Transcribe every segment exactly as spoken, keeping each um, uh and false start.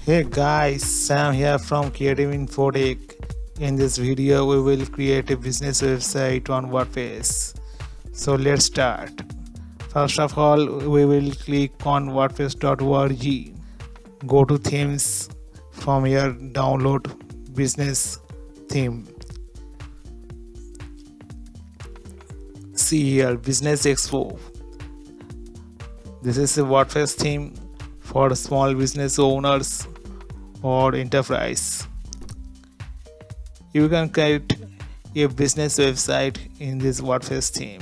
Hey guys, Sam here from Creative Infotech. In this video, we will create a business website on WordPress. So let's start. First of all, we will click on wordpress dot org. Go to themes. From here, download business theme. See here, Business Expo. This is a WordPress theme for small business owners or enterprise. You can create a business website in this WordPress theme.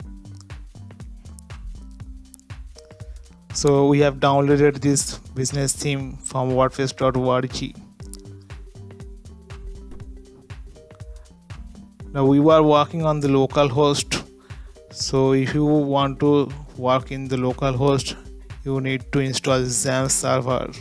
So we have downloaded this business theme from wordpress dot org. Now we are working on the local host. So if you want to work in the local host, you need to install XAMPP server.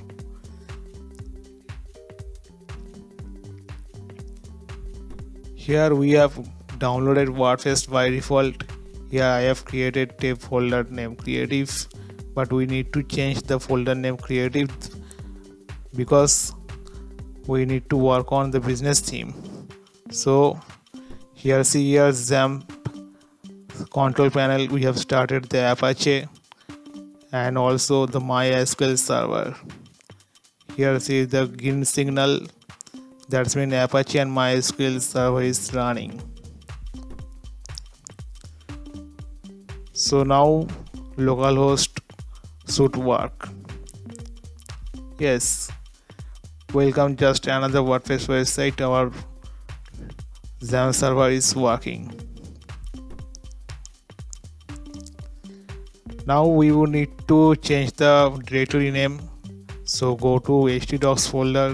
Here we have downloaded WordPress by default. Here I have created a folder name Creative, but we need to change the folder name Creative because we need to work on the business theme. So here see here XAMPP control panel, we have started the Apache and also the MySQL server. Here see the green signal, that's mean Apache and MySQL server is running. So now localhost should work. Yes, welcome, just another WordPress website. Our XAMPP server is working. Now we will need to change the directory name. So go to htdocs folder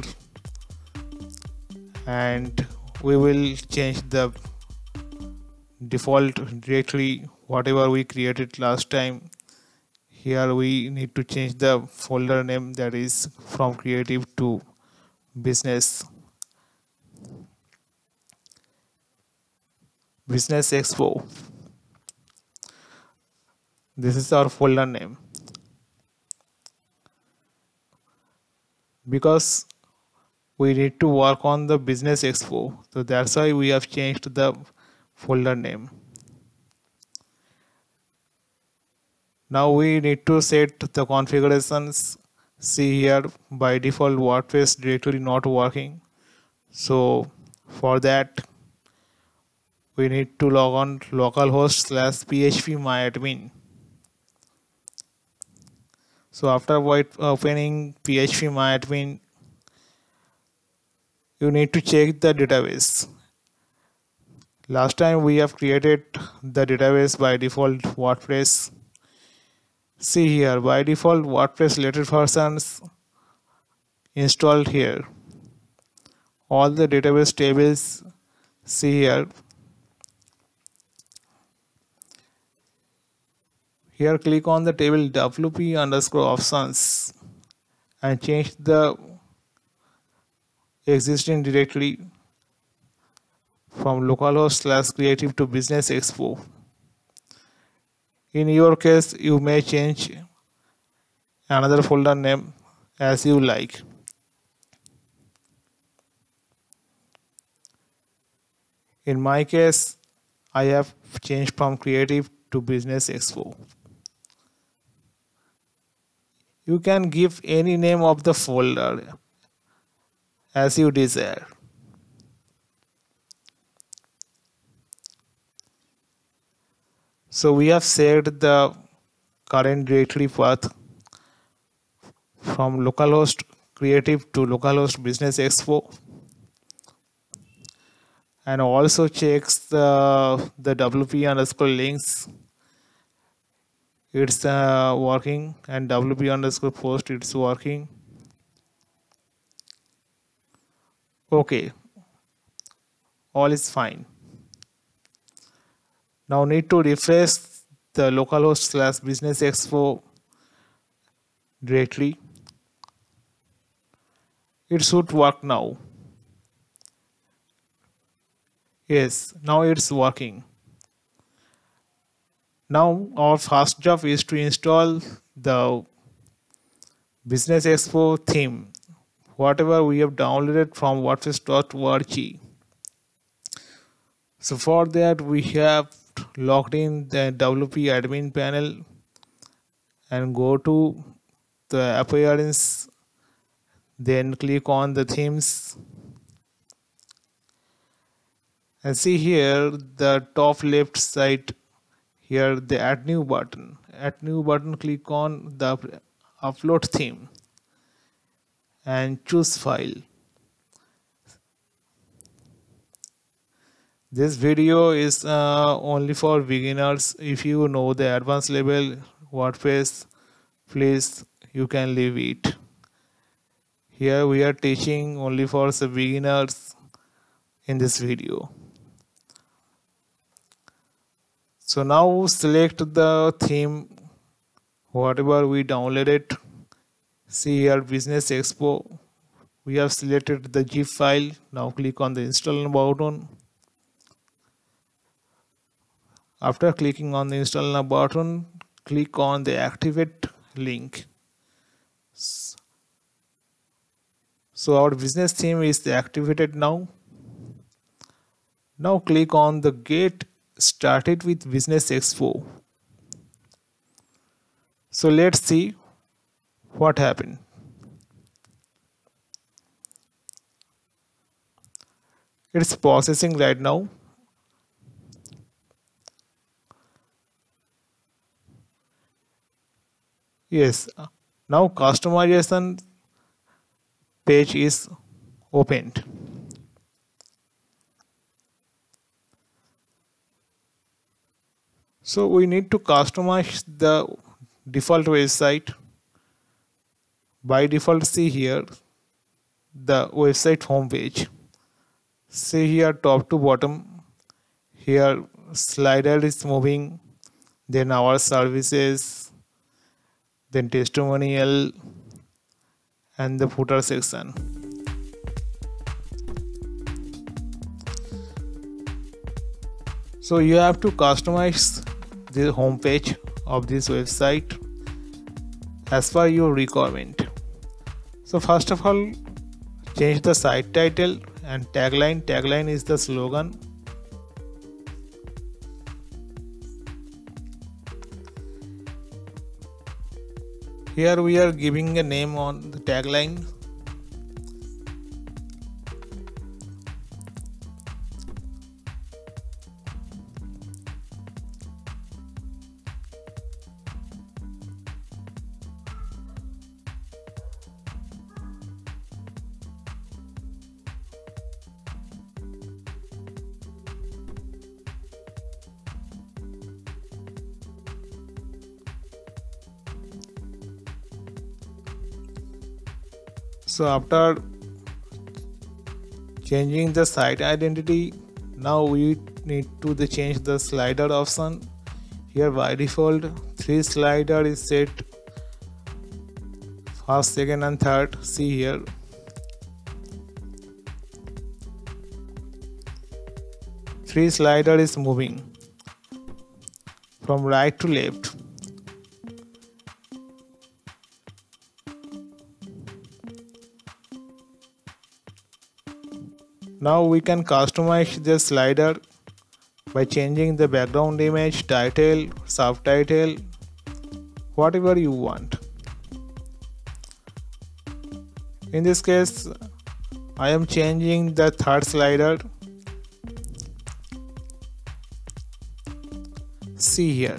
and we will change the default directory whatever we created last time. Here we need to change the folder name, that is from creative to business. Business Expo. This is our folder name. Because we need to work on the Business Expo, so that's why we have changed the folder name. Now we need to set the configurations. See here, by default WordPress directory not working. So for that we need to log on localhost slash phpMyAdmin. So after opening phpMyAdmin, you need to check the database. Last time we have created the database by default WordPress. See here, by default WordPress latest versions installed here. All the database tables, see here. Here click on the table W P underscore options and change the existing directory from localhost slash creative to Business Expo. In your case, you may change another folder name as you like. In my case, I have changed from creative to Business Expo. You can give any name of the folder as you desire. So we have saved the current directory path from localhost creative to localhost Business Expo, and also checks the the W P underscore links. It's uh, working, and W P underscore post, it's working. Okay, all is fine. Now need to refresh the localhost slash Business Expo directory. It should work now. Yes, now it's working. Now our first job is to install the Business Expo theme whatever we have downloaded from wordpress dot org. So for that we have logged in the W P admin panel and go to the appearance, then click on the themes and see here the top left side, here the add new button. Add new button, click on the upload theme and choose file. This video is uh, only for beginners. If you know the advanced level WordPress, please you can leave it. Here we are teaching only for the beginners in this video. So now select the theme, whatever we downloaded. See here Business Expo. We have selected the zip file. Now click on the install button. After clicking on the install now button, click on the activate link. So our business theme is activated now. Now click on the get started with Business Expo. So let's see what happened. It's processing right now. Yes, now customization page is opened. So we need to customize the default website. By default, see here the website home page. See here top to bottom. Here slider is moving. Then our services. Then testimonial and the footer section. So you have to customize the home page of this website as per your requirement. So first of all, change the site title and tagline. Tagline is the slogan. Here we are giving a name on the tagline. So after changing the site identity, now we need to the change the slider option. Here by default three slider is set, first, second and third. See here three slider is moving from right to left. Now we can customize the slider by changing the background image, title, subtitle, whatever you want. In this case, I am changing the third slider. See here.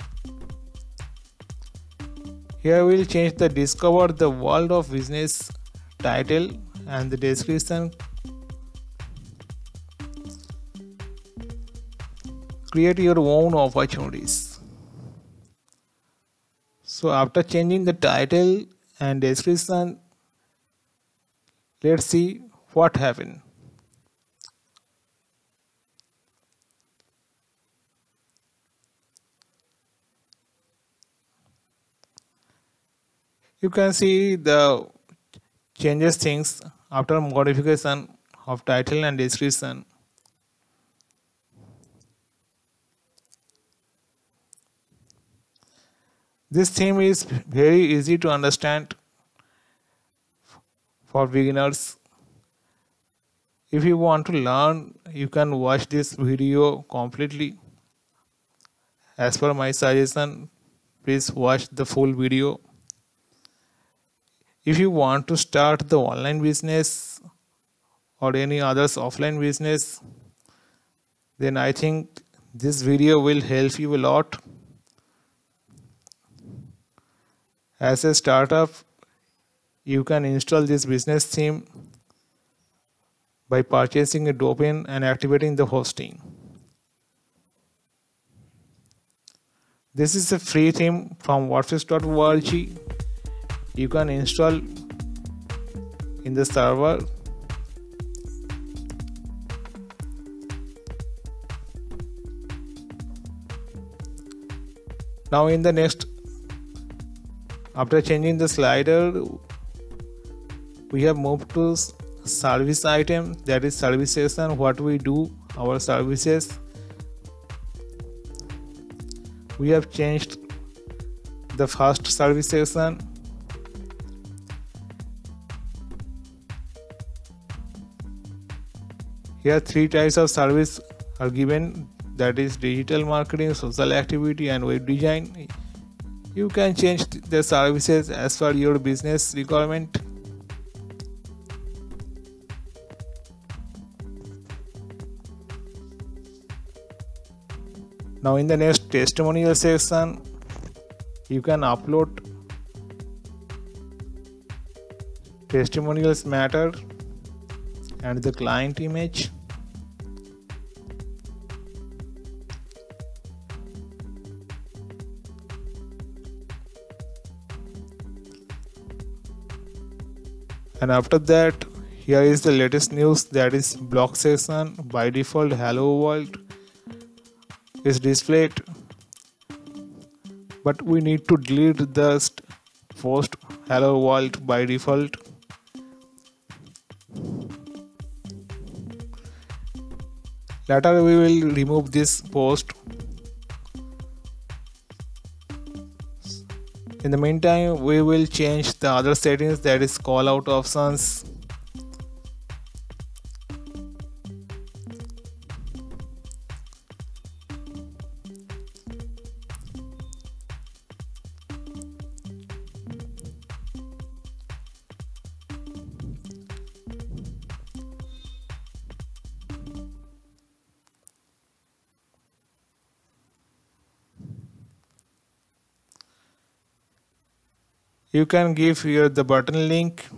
Here we will change the discover the world of business title and the description. Create your own opportunities. So after changing the title and description, let's see what happened. You can see the changes things after modification of title and description. This theme is very easy to understand. for beginners. If you want to learn, you can watch this video completely. As per my suggestion, please watch the full video. If you want to start the online business or any others offline business, then I think this video will help you a lot. As a startup, you can install this business theme by purchasing a domain and activating the hosting. This is a free theme from wordpress dot org. You can install in the server. Now in the next, after changing the slider, we have moved to service item, that is service section, what we do, our services. We have changed the first service section. Here three types of service are given, that is digital marketing, social activity and web design. You can change the services as per your business requirement. Now in the next testimonial section, you can upload testimonials matter and the client image. And after that, here is the latest news, that is blog section. By default, hello world is displayed, but we need to delete the post hello world by default. Later we will remove this post. In the meantime, we will change the other settings, that is call out options. You can give here the button link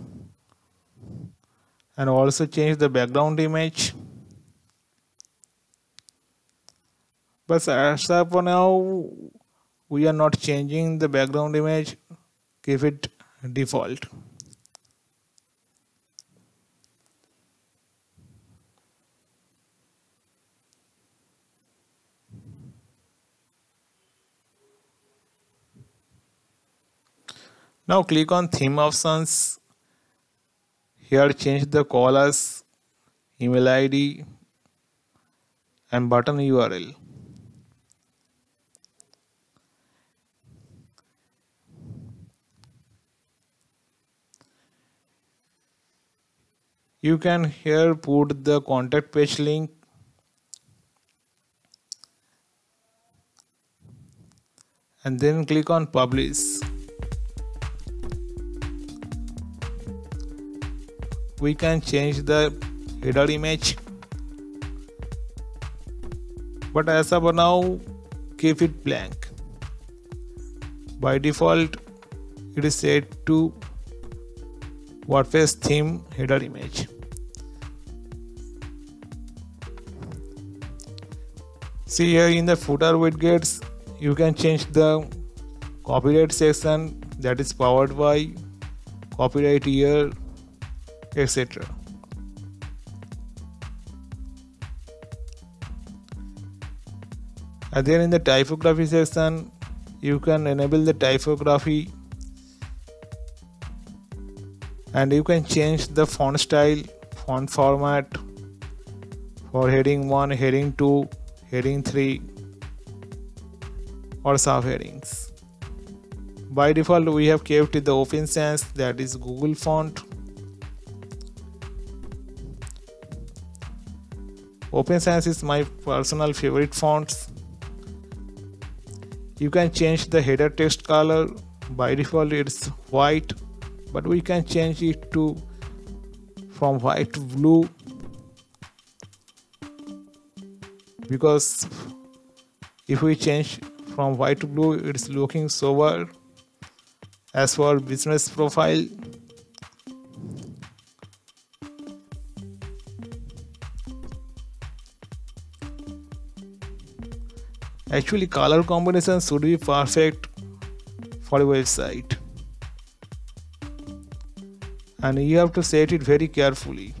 and also change the background image. But as of now, we are not changing the background image. Keep it default. Now click on theme options. Here change the callers, email I D and button U R L. You can here put the contact page link and then click on publish. We can change the header image, but as of now, keep it blank. By default, it is set to WordPress theme header image. See here in the footer widgets, you can change the copyright section, that is powered by, copyright year, et cetera. And then in the typography section, you can enable the typography and you can change the font style, font format for heading one, heading two, heading three or subheadings. By default, we have kept the Open Sans, that is Google font. Open Sans is my personal favorite fonts. You can change the header text color. By default it's white, but we can change it to from white to blue, because if we change from white to blue it's looking sober as for business profile. Actually, color combination should be perfect for a website, and you have to set it very carefully.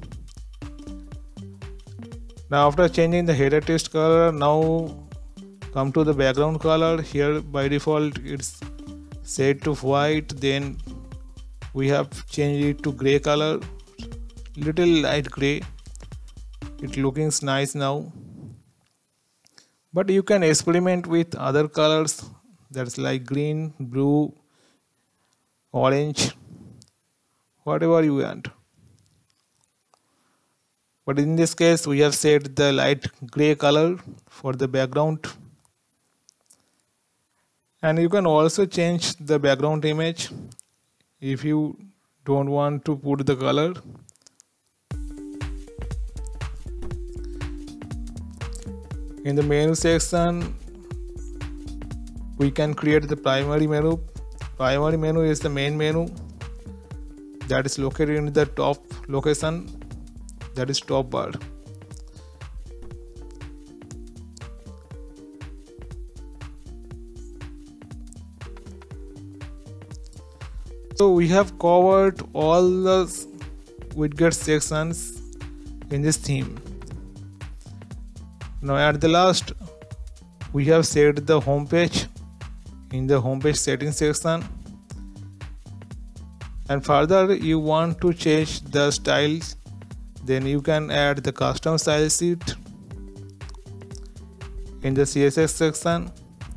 Now after changing the header text color, now come to the background color. Here by default it's set to white, then we have changed it to gray color, little light gray. It looking nice now, but you can experiment with other colors, that's like green, blue, orange, whatever you want. But in this case we have set the light gray color for the background. And you can also change the background image if you don't want to put the color. In the menu section we can create the primary menu. Primary menu is the main menu that is located in the top location, that is top bar. So we have covered all the widget sections in this theme. Now at the last we have set the home page in the home page settings section, and further you want to change the styles, then you can add the custom style sheet in the C S S section.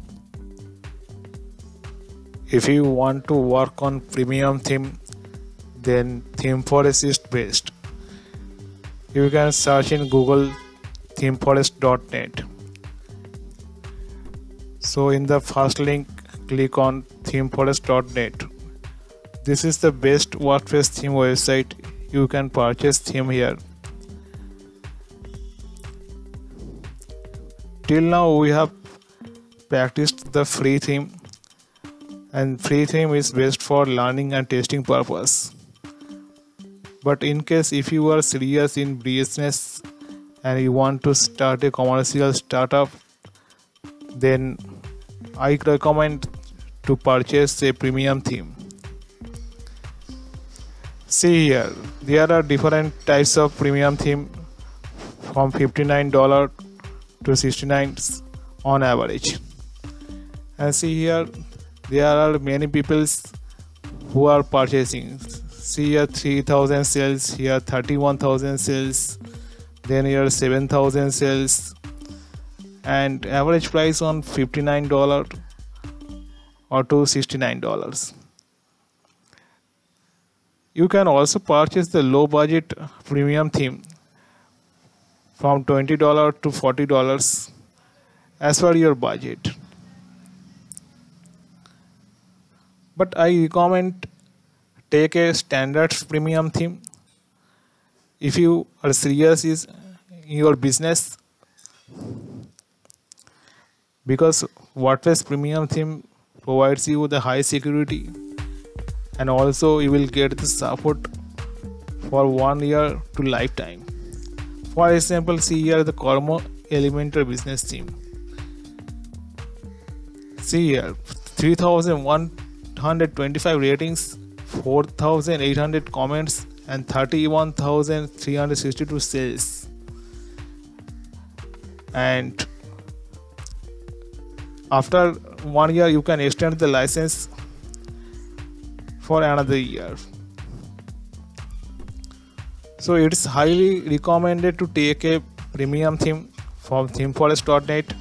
If you want to work on premium theme, then ThemeForest is best. You can search in Google themeforest dot net. So in the first link click on themeforest dot net. This is the best WordPress theme website. You can purchase theme here. Till now we have practiced the free theme, and free theme is best for learning and testing purpose. But in case if you are serious in business and you want to start a commercial startup, then I recommend to purchase a premium theme. See here, there are different types of premium theme from fifty-nine dollars to sixty-nine dollars on average. And see here, there are many people who are purchasing. See here, three thousand sales, here thirty-one thousand sales, then here seven thousand sales, and average price on fifty-nine dollars or to sixty-nine dollars. You can also purchase the low budget premium theme from twenty dollars to forty dollars as per your budget. But I recommend take a standard premium theme if you are serious is in your business, because WordPress premium theme provides you the high security, and also you will get the support for one year to lifetime. For example, see here the Cormo Elementor business theme. See here, three thousand one hundred twenty-five ratings, four thousand eight hundred comments, and thirty-one thousand three hundred sixty-two sales. And after one year you can extend the license for another year. So it's highly recommended to take a premium theme from themeforest dot net.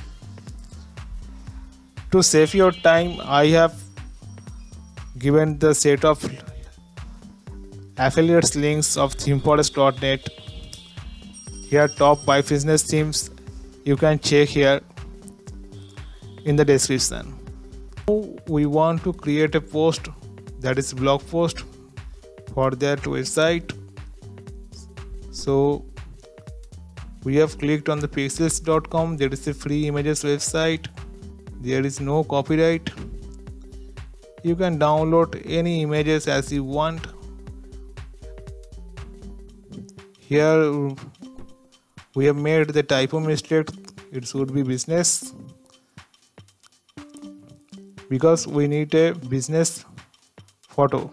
To save your time, I have given the set of affiliates links of themeforest dot net Here top five business themes you can check here in the description. Now we want to create a post, that is blog post for that website. So we have clicked on the pexels dot com. There is a free images website. There is no copyright. You can download any images as you want. Here we have made the typo mistake. It should be business, because we need a business photo.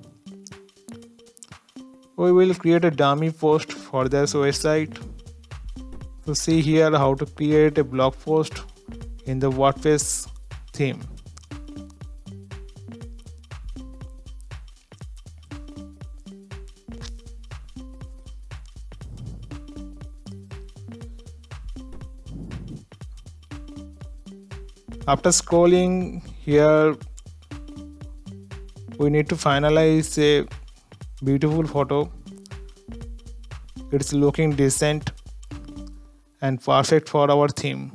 We will create a dummy post for this website. To see here how to create a blog post in the WordPress theme. After scrolling here, we need to finalize a beautiful photo. It's looking decent and perfect for our theme.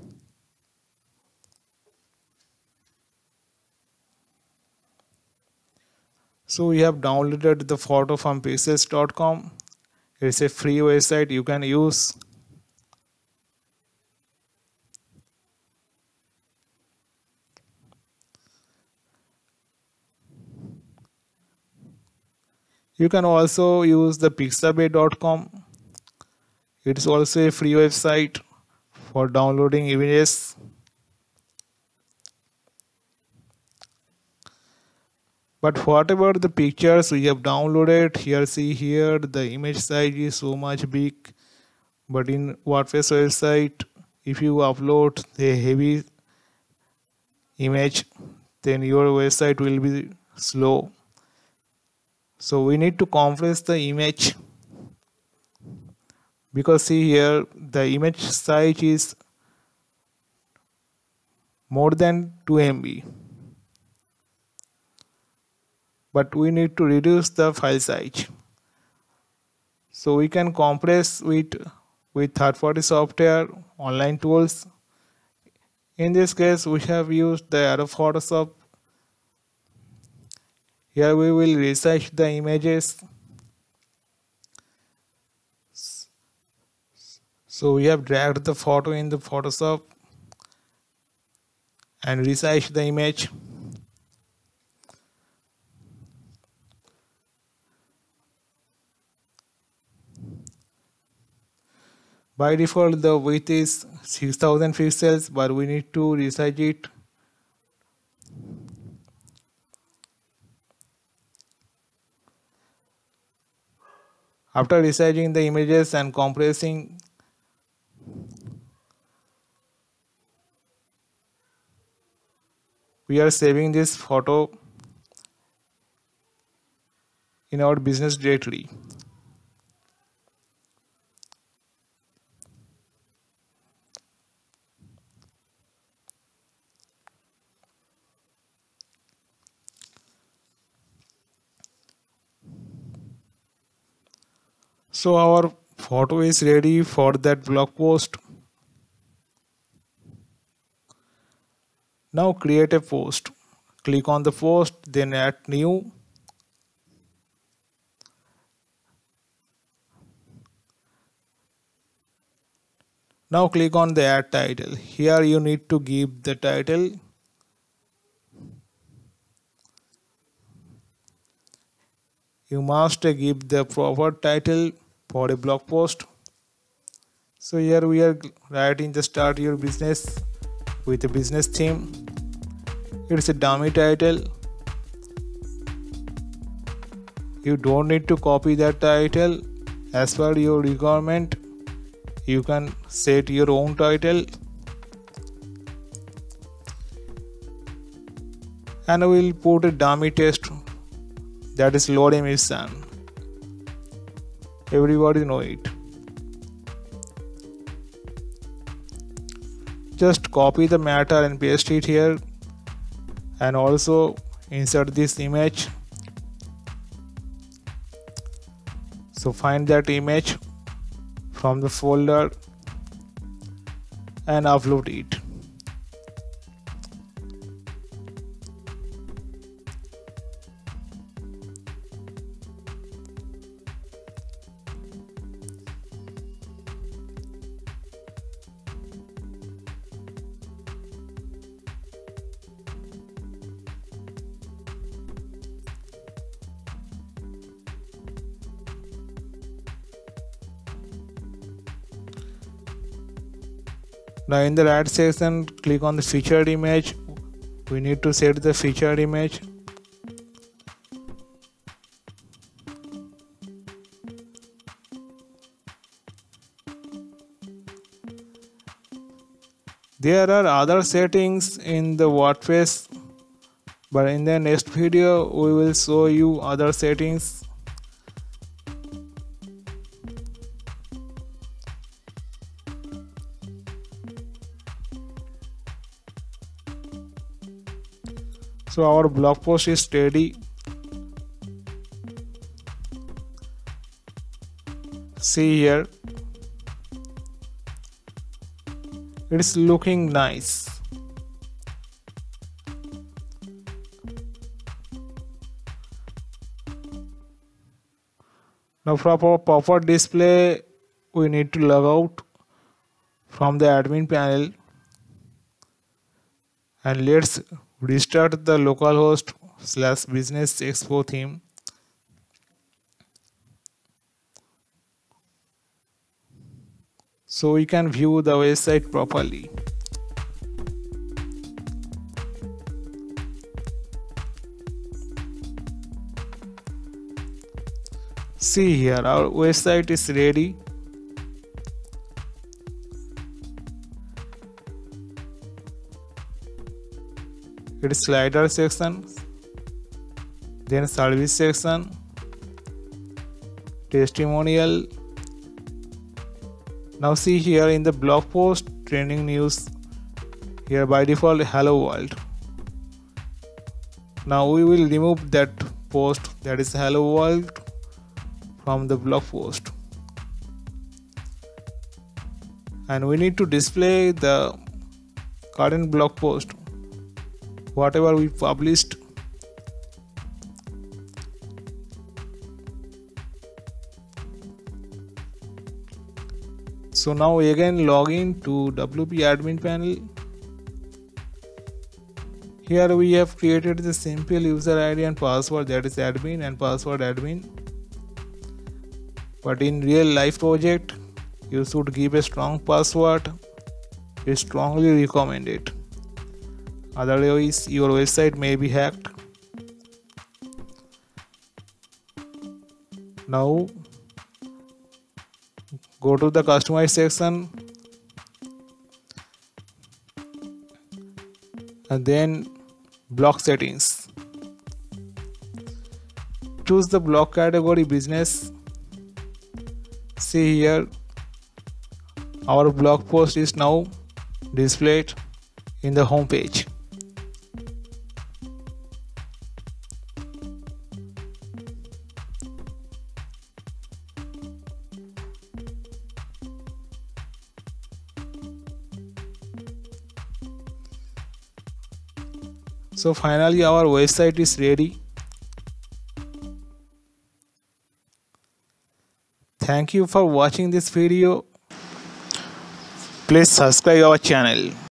So we have downloaded the photo from pexels dot com. It's a free website you can use. You can also use the pixabay dot com. It is also a free website for downloading images. But whatever the pictures we have downloaded, here see here the image size is so much big. But in WordPress website, if you upload the heavy image, then your website will be slow. So we need to compress the image, because see here the image size is more than two M B, but we need to reduce the file size. So we can compress with with third-party software, online tools. In this case we have used the Adobe Photoshop. Here we will resize the images. So we have dragged the photo in the Photoshop and resize the image. By default the width is six thousand pixels, but we need to resize it. After resizing the images and compressing, we are saving this photo in our business directory. So our photo is ready for that blog post. Now create a post. Click on the post, then add new. Now click on the add title. Here you need to give the title. You must give the proper title for a blog post. So here we are writing the start your business with a business theme. It's a dummy title. You don't need to copy that title. As per your requirement, you can set your own title. And we will put a dummy text, that is load emission. Everybody know it. Just copy the matter and paste it here, and also insert this image. So find that image from the folder and upload it. Now in the right section, click on the featured image. We need to set the featured image. There are other settings in the WordPress, but in the next video we will show you other settings. So our blog post is ready. See here, it's looking nice. Now for our proper display, we need to log out from the admin panel and let's restart the localhost slash business expo theme. So we can view the website properly. See here, our website is ready. It is slider section, then service section, testimonial. Now see here in the blog post, trending news, here by default hello world. Now we will remove that post, that is hello world, from the blog post, and we need to display the current blog post, whatever we published. So now again log in to W P admin panel. Here we have created the simple user I D and password, that is admin and password admin. But in real life project, you should give a strong password. It's strongly recommended. Otherwise, your website may be hacked. Now, go to the customize section and then blog settings. Choose the blog category business. See here, our blog post is now displayed in the home page. So finally our website is ready. Thank you for watching this video. Please subscribe our channel.